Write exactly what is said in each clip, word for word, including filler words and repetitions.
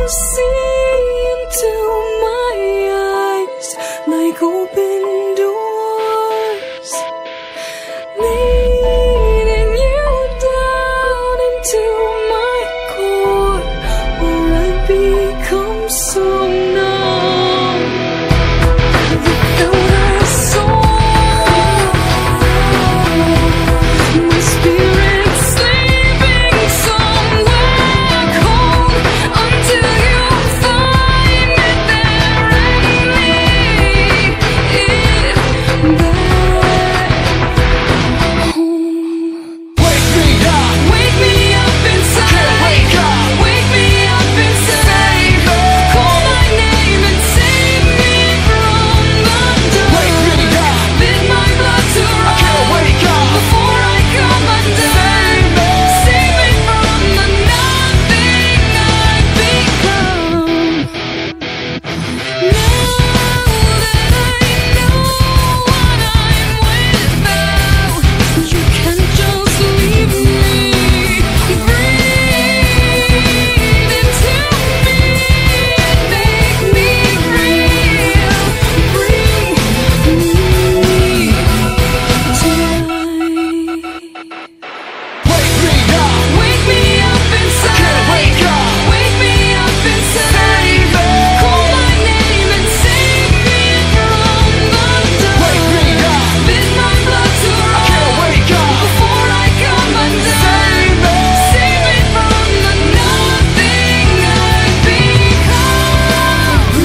see into my eyes like open doors, leading you down into my core, or I become so numb without a soul. My spirit sleeping somewhere cold until you find it there and lead it back home. Wake me up, Wake me up inside. can't wake up. Wake me up inside. Call my name and save me from the dark. Wake me up, Bid my blood to run can't wake up. before I come undone. Save me from the nothing I've become. Now that I know what I'm without, you can't just leave me. Breathe into me, make me real. Bring me to life. Wake me up, Wake me up inside. can't wake up. Wake me up inside. Call my name and save me from the dark. Wake me up, Bid my blood to can't run wake up. before I come undone. Save me from the nothing I've become.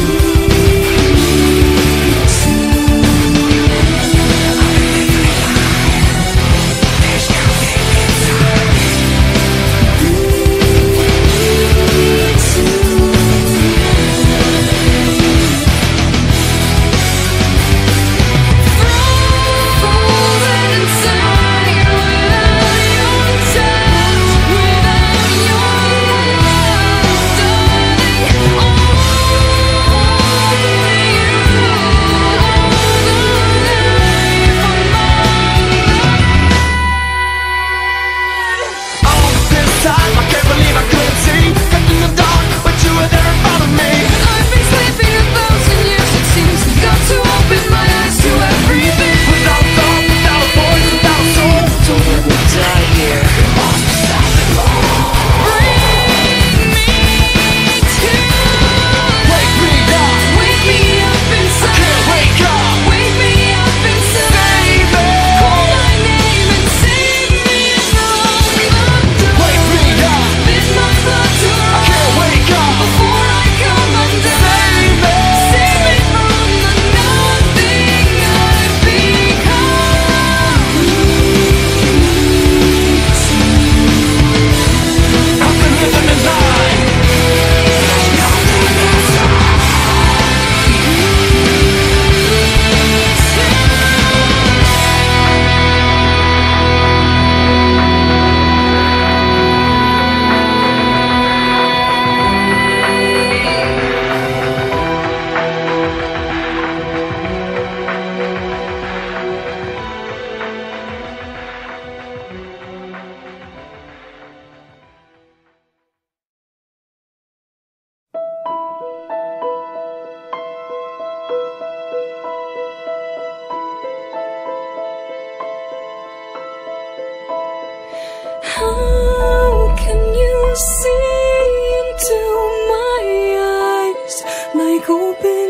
Frozen inside without your touch, without your love, darling. Only you hold the life of mine. All this time, I can't believe I couldn't see. Kept in the dark, but you were there in front of me. I've been sleeping a thousand years, it seems. Got to open my eyes to everything. Without thought, without a voice, without a soul. So when we die here, lost without the goal. Bring me to Wake me up, Wake me up inside. can't wake up. Wake me up inside. Call my name and save me from the dark. Wake me up, Bid my blood to run can't wake up. before I come undone. Save me from the nothing I've become. I've been living a lie. How can you see into my eyes like open